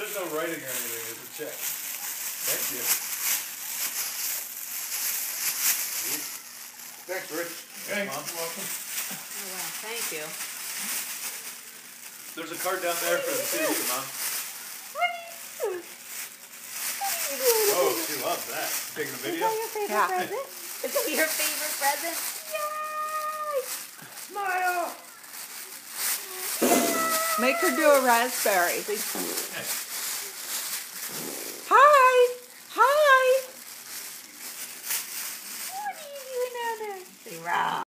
there's no writing or anything, it's a check. Thank you. Thanks, Rich. Thanks, Mom. You're welcome. Oh, wow. Thank you. There's a card down there for the two of you, Mom. Oh, she loves that. Taking a video? Is that your favorite present? Is that your favorite present? Yay! Smile! Make her do a raspberry. Hi! Hi! What are you doing down there? Say, rah.